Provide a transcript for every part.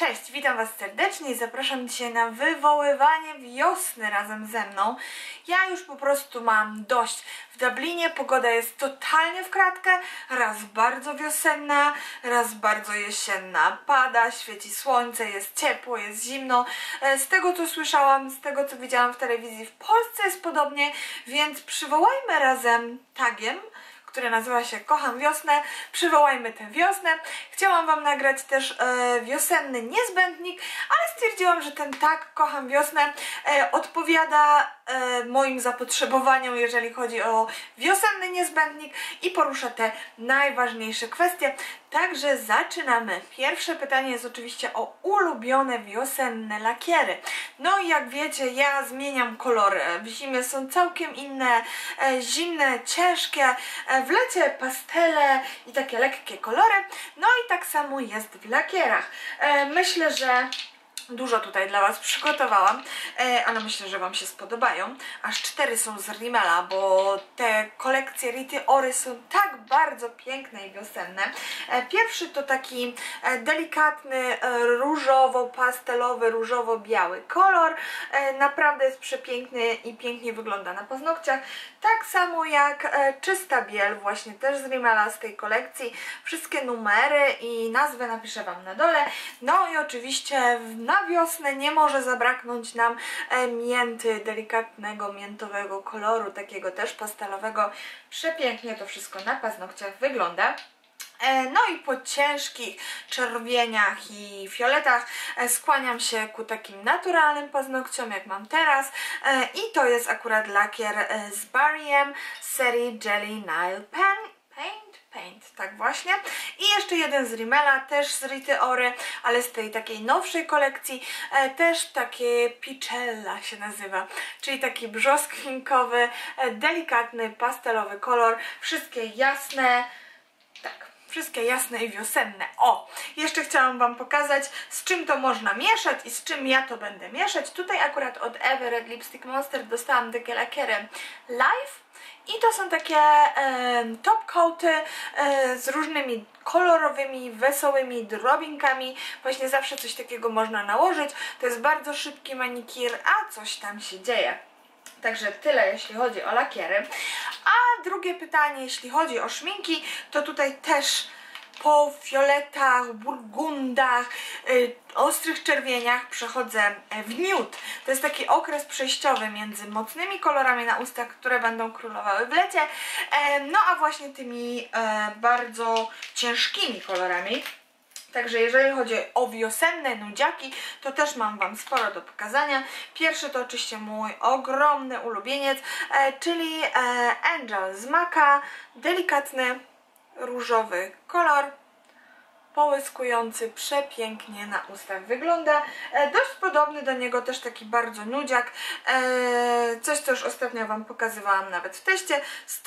Cześć, witam Was serdecznie i zapraszam dzisiaj na wywoływanie wiosny razem ze mną. Ja już po prostu mam dość. W Dublinie pogoda jest totalnie w kratkę, raz bardzo wiosenna, raz bardzo jesienna. Pada, świeci słońce, jest ciepło, jest zimno. Z tego co słyszałam, z tego co widziałam w telewizji, w Polsce jest podobnie, więc przywołajmy razem tagiem, które nazywa się Kocham Wiosnę. Przywołajmy tę wiosnę. Chciałam Wam nagrać też wiosenny niezbędnik, ale stwierdziłam, że ten tag Kocham Wiosnę odpowiada moim zapotrzebowaniom, jeżeli chodzi o wiosenny niezbędnik i porusza te najważniejsze kwestie. Także zaczynamy. Pierwsze pytanie jest oczywiście o ulubione wiosenne lakiery. No i jak wiecie, ja zmieniam kolory. W zimie są całkiem inne, zimne, ciężkie, w lecie pastele i takie lekkie kolory. No i tak samo jest w lakierach. Myślę, że dużo tutaj dla Was przygotowałam, ale myślę, że Wam się spodobają. Aż 4 są z Rimmela, bo te kolekcje Rity Ory są tak bardzo piękne i wiosenne. Pierwszy to taki delikatny, różowo-pastelowy, różowo-biały kolor. Naprawdę jest przepiękny i pięknie wygląda na paznokciach. Tak samo jak czysta biel, właśnie też z Rimmela, z tej kolekcji. Wszystkie numery i nazwę napiszę Wam na dole. No i oczywiście na wiosnę nie może zabraknąć nam mięty, delikatnego miętowego koloru, takiego też pastelowego. Przepięknie to wszystko na paznokciach wygląda. No i po ciężkich czerwieniach i fioletach skłaniam się ku takim naturalnym paznokciom, jak mam teraz. I to jest akurat lakier z Barriem z serii Jelly Nail Paint, tak właśnie. I jeszcze jeden z Rimmela, też z Rity Ory, ale z tej takiej nowszej kolekcji, też takie Pichella się nazywa, czyli taki brzoskwinkowy, delikatny, pastelowy kolor, wszystkie jasne, tak, wszystkie jasne i wiosenne. O, jeszcze chciałam Wam pokazać, z czym to można mieszać i z czym ja to będę mieszać. Tutaj akurat od Ewy Red Lipstick Monster dostałam takie lakiery Live. I to są takie top coaty z różnymi kolorowymi, wesołymi drobinkami. Właśnie zawsze coś takiego można nałożyć. To jest bardzo szybki manikir, a coś tam się dzieje. Także tyle, jeśli chodzi o lakiery. A drugie pytanie, jeśli chodzi o szminki, to tutaj też po fioletach, burgundach, ostrych czerwieniach przechodzę w nude. To jest taki okres przejściowy między mocnymi kolorami na ustach, które będą królowały w lecie, no a właśnie tymi bardzo ciężkimi kolorami. Także jeżeli chodzi o wiosenne nudziaki, to też mam Wam sporo do pokazania. Pierwszy to oczywiście mój ogromny ulubieniec, czyli Angel z MAC'a, delikatny, różowy kolor, połyskujący, przepięknie na ustach wygląda. Dość podobny do niego też taki bardzo nudziak, coś co już ostatnio Wam pokazywałam nawet w teście,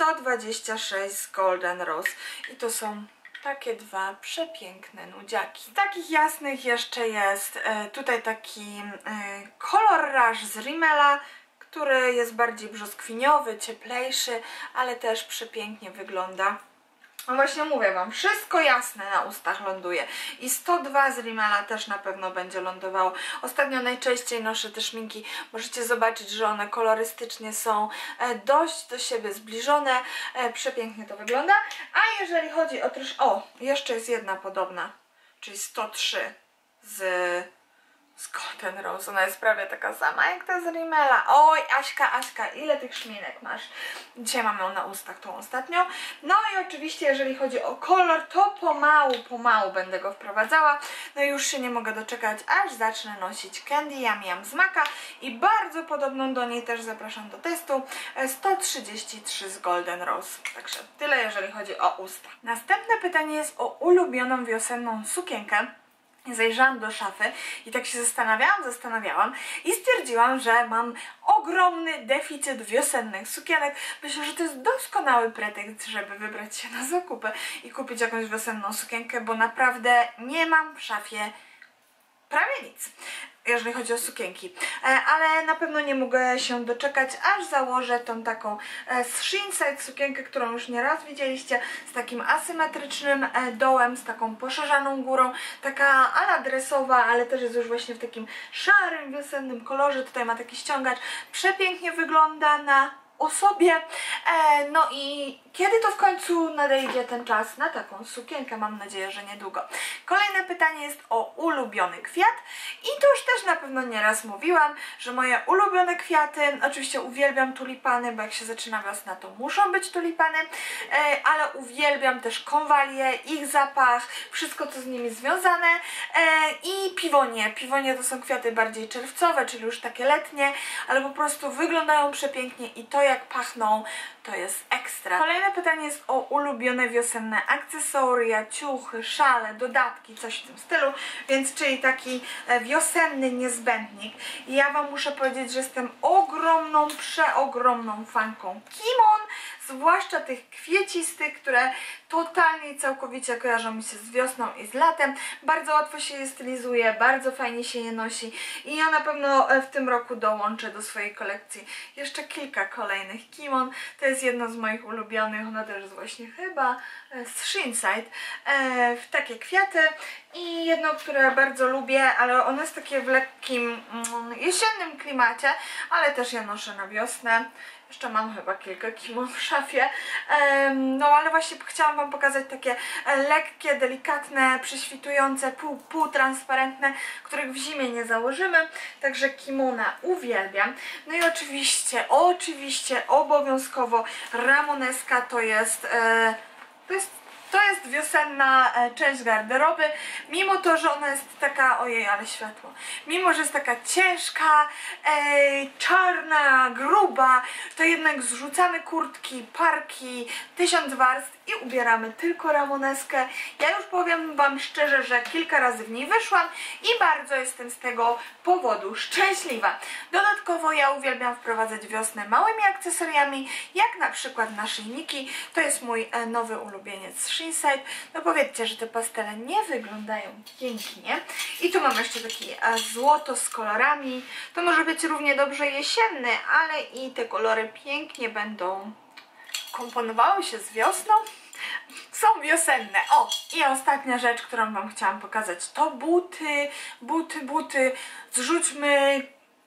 126 z Golden Rose i to są takie dwa przepiękne nudziaki. Z takich jasnych jeszcze jest tutaj taki kolor Rush z Rimmela, który jest bardziej brzoskwiniowy, cieplejszy, ale też przepięknie wygląda. No właśnie mówię Wam, wszystko jasne na ustach ląduje. I 102 z Rimmela też na pewno będzie lądowało. Ostatnio najczęściej noszę te szminki. Możecie zobaczyć, że one kolorystycznie są dość do siebie zbliżone. Przepięknie to wygląda. A jeżeli chodzi o też... O, jeszcze jest jedna podobna, czyli 103 z Golden Rose. Ona jest prawie taka sama jak ta z Rimmela. Oj, Aśka, ile tych szminek masz? Dzisiaj mamy ją na ustach, tą ostatnią. No i oczywiście, jeżeli chodzi o kolor, to pomału będę go wprowadzała. No i już się nie mogę doczekać, aż zacznę nosić Candy Yum Yum z MAC'a i bardzo podobną do niej też zapraszam do testu, 133 z Golden Rose. Także tyle, jeżeli chodzi o usta. Następne pytanie jest o ulubioną wiosenną sukienkę. Zajrzałam do szafy i tak się zastanawiałam i stwierdziłam, że mam ogromny deficyt wiosennych sukienek. Myślę, że to jest doskonały pretekst, żeby wybrać się na zakupy i kupić jakąś wiosenną sukienkę, bo naprawdę nie mam w szafie prawie nic, jeżeli chodzi o sukienki, ale na pewno nie mogę się doczekać, aż założę tą taką z Shein sukienkę, którą już nieraz widzieliście, z takim asymetrycznym dołem, z taką poszerzaną górą, taka ala dresowa, ale też jest już właśnie w takim szarym, wiosennym kolorze. Tutaj ma taki ściągacz, przepięknie wygląda na osobie. No i kiedy to w końcu nadejdzie ten czas na taką sukienkę? Mam nadzieję, że niedługo. Kolejne pytanie jest o ulubiony kwiat i to już też na pewno nieraz mówiłam, że moje ulubione kwiaty, oczywiście uwielbiam tulipany, bo jak się zaczyna wiosna, to muszą być tulipany, ale uwielbiam też konwalie, ich zapach, wszystko co z nimi związane, i piwonie. Piwonie to są kwiaty bardziej czerwcowe, czyli już takie letnie, ale po prostu wyglądają przepięknie i to jak pachną, to jest ekstra. Kolejne pytanie jest o ulubione wiosenne akcesoria, ciuchy, szale, dodatki, coś w tym stylu, więc czyli taki wiosenny niezbędnik. I ja wam muszę powiedzieć, że jestem ogromną, przeogromną fanką kimon, zwłaszcza tych kwiecistych, które totalnie i całkowicie kojarzą mi się z wiosną i z latem. Bardzo łatwo się je stylizuje, bardzo fajnie się je nosi i ja na pewno w tym roku dołączę do swojej kolekcji jeszcze kilka kolejnych kimon. To jest jedno z moich ulubionych, ona też jest właśnie chyba z Shein w takie kwiaty i jedno, które bardzo lubię, ale ono jest takie w lekkim jesiennym klimacie, ale też je noszę na wiosnę. Jeszcze mam chyba kilka kimon w szafie, no ale właśnie chciałam wam pokazać takie lekkie, delikatne, prześwitujące, półtransparentne, których w zimie nie założymy, także kimona uwielbiam. No i oczywiście obowiązkowo ramoneska to jest wiosenna część garderoby, mimo to, że ona jest taka, ojej, ale światło, mimo, że jest taka ciężka, czarna, gruba, to jednak zrzucamy kurtki, parki, 1000 warstw i ubieramy tylko ramoneskę. Ja już powiem wam szczerze, że kilka razy w niej wyszłam i bardzo jestem z tego powodu szczęśliwa. Dodatkowo ja uwielbiam wprowadzać wiosnę małymi akcesoriami, jak na przykład naszyjniki. To jest mój nowy ulubieniec z Shein. No powiedzcie, że te pastele nie wyglądają pięknie. I tu mam jeszcze taki złoto z kolorami. To może być równie dobrze jesienny, ale i te kolory pięknie będą komponowały się z wiosną. Są wiosenne. O! I ostatnia rzecz, którą wam chciałam pokazać, to buty. Zrzućmy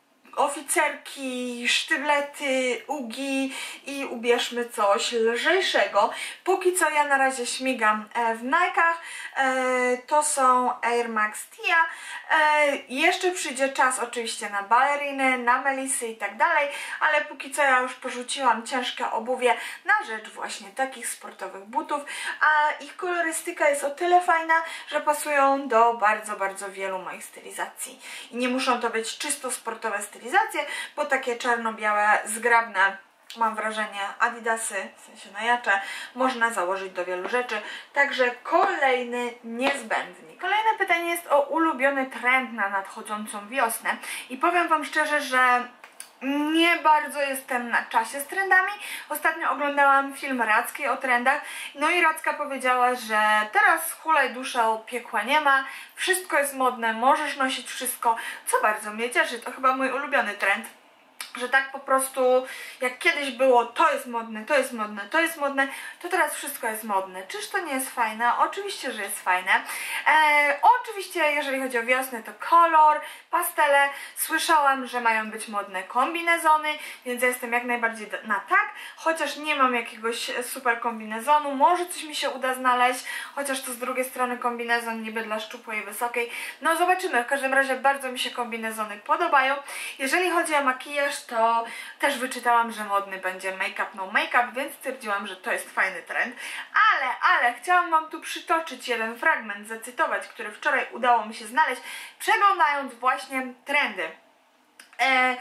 oficerki, sztyblety, ugi i ubierzmy coś lżejszego. Póki co ja na razie śmigam w Nike'ach. To są Air Max Tia. Jeszcze przyjdzie czas oczywiście na baleriny, na melisy i tak dalej, ale póki co ja już porzuciłam ciężkie obuwie na rzecz właśnie takich sportowych butów, a ich kolorystyka jest o tyle fajna, że pasują do bardzo, bardzo wielu moich stylizacji. I nie muszą to być czysto sportowe stylizacje, bo takie czarno-białe, zgrabne, mam wrażenie, adidasy, w sensie najacze, można założyć do wielu rzeczy. Także kolejny niezbędnik. Kolejne pytanie jest o ulubiony trend na nadchodzącą wiosnę. I powiem wam szczerze, że nie bardzo jestem na czasie z trendami. Ostatnio oglądałam film Rackiej o trendach, no i Racka powiedziała, że teraz hulaj dusza, piekła nie ma, wszystko jest modne, możesz nosić wszystko, co bardzo mnie cieszy. To chyba mój ulubiony trend, że tak po prostu jak kiedyś było to jest modne, to jest modne, to jest modne, to teraz wszystko jest modne. Czyż to nie jest fajne? Oczywiście, że jest fajne. Oczywiście, jeżeli chodzi o wiosnę, to kolor, pastele. Słyszałam, że mają być modne kombinezony, więc ja jestem jak najbardziej na tak, chociaż nie mam jakiegoś super kombinezonu. Może coś mi się uda znaleźć, chociaż to z drugiej strony kombinezon niby dla szczupłej i wysokiej. No zobaczymy, w każdym razie bardzo mi się kombinezony podobają. Jeżeli chodzi o makijaż, to też wyczytałam, że modny będzie make-up, no make-up, więc stwierdziłam, że to jest fajny trend. Ale chciałam wam tu przytoczyć jeden fragment, zacytować, który wczoraj udało mi się znaleźć, przeglądając właśnie trendy.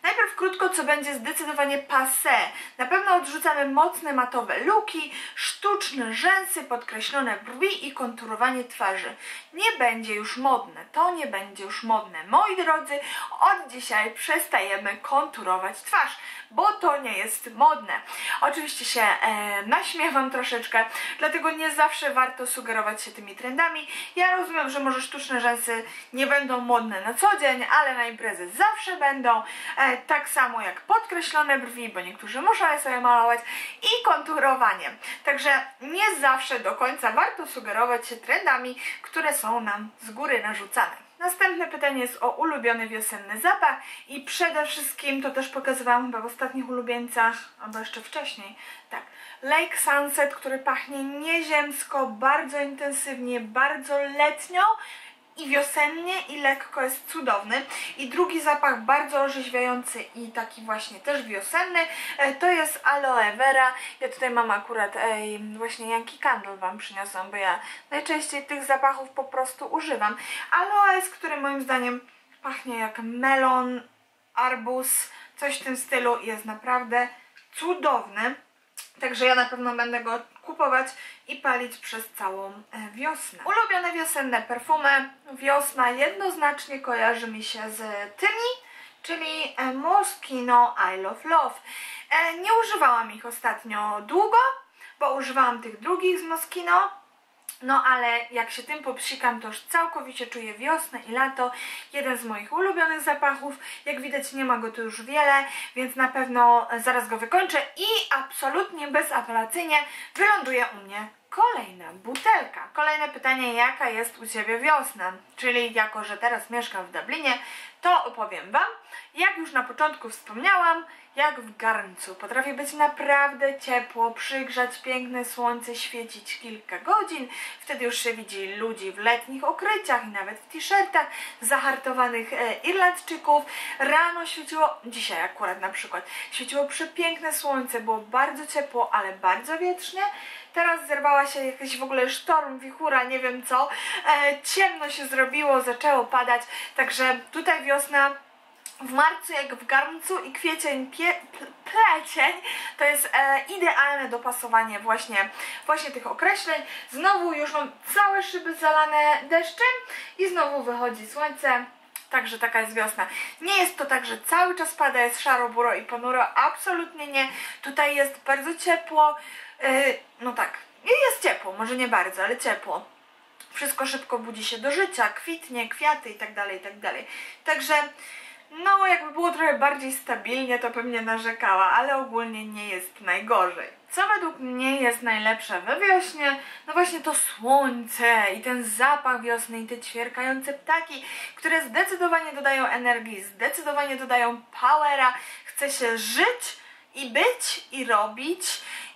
Najpierw krótko, co będzie zdecydowanie passé. Na pewno odrzucamy mocne matowe luki, sztuczne rzęsy, podkreślone brwi i konturowanie twarzy. Nie będzie już modne, to nie będzie już modne. Moi drodzy, od dzisiaj przestajemy konturować twarz, bo to nie jest modne. Oczywiście się naśmiewam troszeczkę, dlatego nie zawsze warto sugerować się tymi trendami. Ja rozumiem, że może sztuczne rzęsy nie będą modne na co dzień, ale na imprezy zawsze będą. Tak samo jak podkreślone brwi, bo niektórzy muszą je sobie malować, i konturowanie. Także nie zawsze do końca warto sugerować się trendami, które są nam z góry narzucane. Następne pytanie jest o ulubiony wiosenny zapach i przede wszystkim, to też pokazywałam chyba w ostatnich ulubieńcach, albo jeszcze wcześniej, tak, Lake Sunset, który pachnie nieziemsko, bardzo intensywnie, bardzo letnio i wiosennie, i lekko, jest cudowny. I drugi zapach bardzo orzeźwiający i taki właśnie też wiosenny, to jest Aloe Vera. Ja tutaj mam akurat właśnie Yankee Candle wam przyniosłam, bo ja najczęściej tych zapachów po prostu używam. Aloes, który moim zdaniem pachnie jak melon, arbuz, coś w tym stylu, jest naprawdę cudowny. Także ja na pewno będę go kupować i palić przez całą wiosnę. Ulubione wiosenne perfumy. Wiosna jednoznacznie kojarzy mi się z tymi, czyli Moschino I Love Love. Nie używałam ich ostatnio długo, bo używałam tych drugich z Moschino. No ale jak się tym popsikam, to już całkowicie czuję wiosnę i lato. Jeden z moich ulubionych zapachów. Jak widać, nie ma go tu już wiele, więc na pewno zaraz go wykończę i absolutnie bezapelacyjnie wyląduje u mnie kolejna butelka. Kolejne pytanie, jaka jest u Ciebie wiosna? Czyli jako, że teraz mieszkam w Dublinie, to opowiem Wam. Jak już na początku wspomniałam, jak w garncu. Potrafi być naprawdę ciepło, przygrzać, piękne słońce, świecić kilka godzin. Wtedy już się widzi ludzi w letnich okryciach i nawet w t-shirtach, zahartowanych Irlandczyków. Rano świeciło, dzisiaj akurat na przykład, świeciło przepiękne słońce, było bardzo ciepło, ale bardzo wietrznie. Teraz zerwała się jakiś w ogóle sztorm, wichura, nie wiem co. Ciemno się zrobiło, zaczęło padać, także tutaj wiosna w marcu jak w garncu i kwiecień, plecień to jest idealne dopasowanie właśnie tych określeń. Znowu już mam całe szyby zalane deszczem i znowu wychodzi słońce. Także taka jest wiosna. Nie jest to tak, że cały czas pada, jest szaro, buro i ponuro. Absolutnie nie. Tutaj jest bardzo ciepło. No tak, jest ciepło, może nie bardzo, ale ciepło. Wszystko szybko budzi się do życia, kwitnie, kwiaty i tak dalej, i tak dalej. Także no jakby było trochę bardziej stabilnie, to pewnie narzekała, ale ogólnie nie jest najgorzej. Co według mnie jest najlepsze we wiośnie? No właśnie to słońce i ten zapach wiosny i te ćwierkające ptaki, które zdecydowanie dodają energii, zdecydowanie dodają powera. Chce się żyć i być i robić.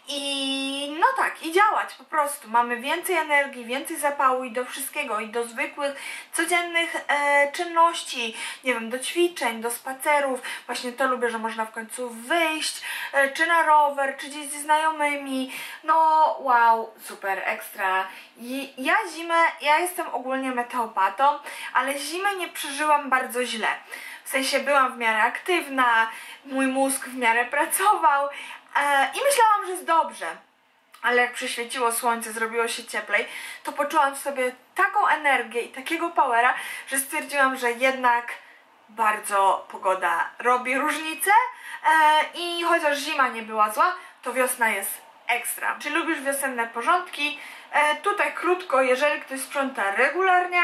I no tak, i działać po prostu. Mamy więcej energii, więcej zapału i do wszystkiego, i do zwykłych, codziennych czynności, nie wiem, do ćwiczeń, do spacerów. Właśnie to lubię, że można w końcu wyjść, czy na rower, czy gdzieś ze znajomymi. No wow, super, ekstra. I ja jestem ogólnie meteopatą, ale zimę nie przeżyłam bardzo źle. W sensie byłam w miarę aktywna, mój mózg w miarę pracował, i myślałam, że jest dobrze, ale jak przyświeciło słońce, zrobiło się cieplej, to poczułam w sobie taką energię i takiego powera, że stwierdziłam, że jednak bardzo pogoda robi różnicę i chociaż zima nie była zła, to wiosna jest ekstra. Czy lubisz wiosenne porządki? Tutaj krótko, jeżeli ktoś sprząta regularnie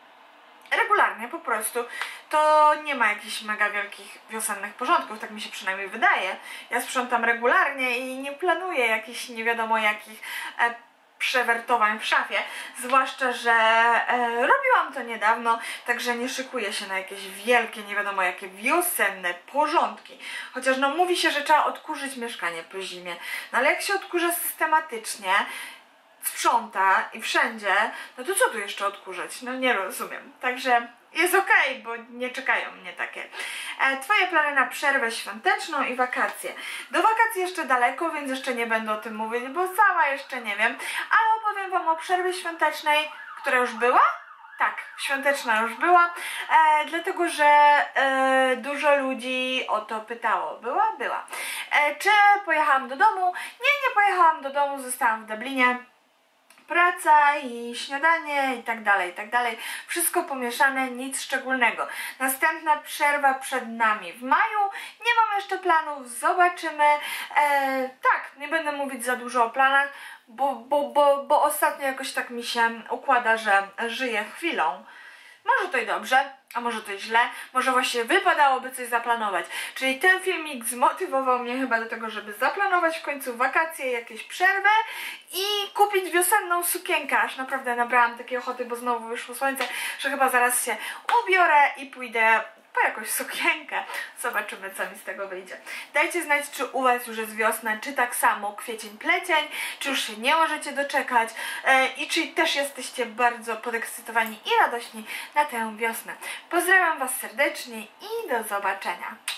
po prostu, to nie ma jakichś mega wielkich wiosennych porządków, tak mi się przynajmniej wydaje. Ja sprzątam regularnie i nie planuję jakichś nie wiadomo jakich przewertowań w szafie, zwłaszcza, że robiłam to niedawno, także nie szykuję się na jakieś wielkie, nie wiadomo jakie wiosenne porządki. Chociaż no mówi się, że trzeba odkurzyć mieszkanie po zimie, no ale jak się odkurza systematycznie, sprząta i wszędzie, no to co tu jeszcze odkurzać? No nie rozumiem. Także jest okej, bo nie czekają mnie takie. Twoje plany na przerwę świąteczną i wakacje. Do wakacji jeszcze daleko, więc jeszcze nie będę o tym mówić, bo sama jeszcze nie wiem, ale opowiem Wam o przerwie świątecznej, która już była Tak, świąteczna już była, dlatego że dużo ludzi o to pytało. Była. Czy pojechałam do domu? Nie pojechałam do domu, zostałam w Dublinie. Praca i śniadanie i tak dalej. Wszystko pomieszane, nic szczególnego. Następna przerwa przed nami w maju. Nie mam jeszcze planów, zobaczymy. Tak, nie będę mówić za dużo o planach, bo ostatnio jakoś tak mi się układa, że żyję chwilą. Może to i dobrze, a może to i źle, może właśnie wypadałoby coś zaplanować. Czyli ten filmik zmotywował mnie chyba do tego, żeby zaplanować w końcu wakacje, jakieś przerwę i kupić wiosenną sukienkę. Aż naprawdę nabrałam takiej ochoty, bo znowu wyszło słońce, że chyba zaraz się ubiorę i pójdę po jakąś sukienkę. Zobaczymy, co mi z tego wyjdzie. Dajcie znać, czy u Was już jest wiosna, czy tak samo kwiecień, plecień, czy już się nie możecie doczekać i czy też jesteście bardzo podekscytowani i radośni na tę wiosnę. Pozdrawiam Was serdecznie i do zobaczenia.